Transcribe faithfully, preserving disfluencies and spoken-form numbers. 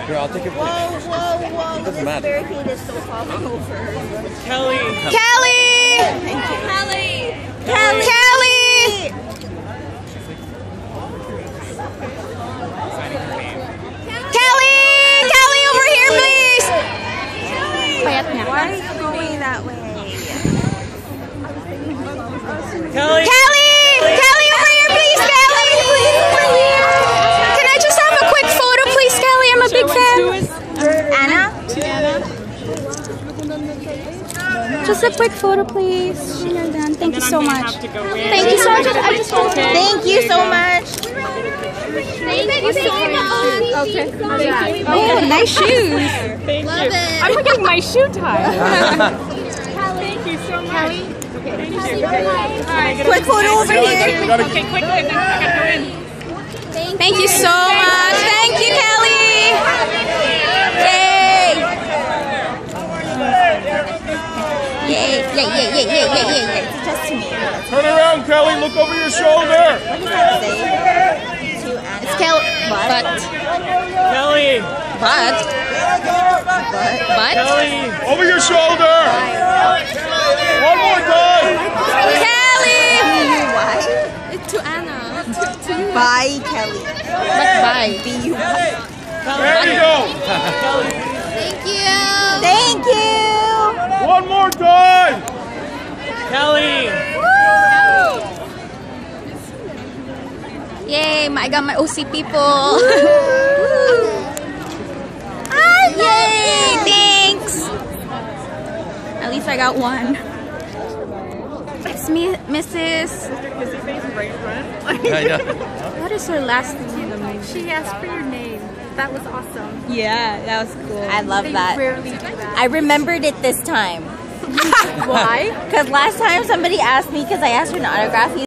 Here, I'll take it. Whoa, whoa, whoa. Doesn't This matter. barricade is so falling over. Kelly. Kelly! Kelly! Kelly! Kelly! Kelly! Kelly, over here, please! Why are you going that way? Kelly. Kelly! Kelly, over here, please, Kelly! Over here. Can I just have a quick photo, please, Kelly? I'm a big fan. Anna? Just a quick photo, please. You're done. Thank you so much. Have to go in. Thank you so much. I just want to Thank you so much. Thank you so much. Okay. Okay. Oh, nice shoes. Thank Love you. it. I'm getting my shoe tied. Thank you so much. Kelly. Okay. Thank you. All right. Good. Quick photo over here. Okay, quickly. I gotta go in. Thank you so much. Thank you, Kelly. Yay. Yay, yay, yay, yay, yay, yay, yay. It's just to me. Turn around, Kelly. Look over your shoulder. What does that say? To Anna. It's Kelly. But. Kelly. But. But. Kelly. Over your shoulder. One more time. Kelly. What? It's to Anna. Bye, Kelly. But bye. B U Y. There you go. Thank you. Thank you. One more time. Kelly. Yay, I got my O C people. Yay, thanks. At least I got one. It's me, Missus Is his face right in front? Yeah, yeah. What is her last name? She asked for your name. That was awesome. Yeah, that was cool. I love They that. rarely do that. I remembered it this time. Why? Because last time somebody asked me, because I asked for an autograph,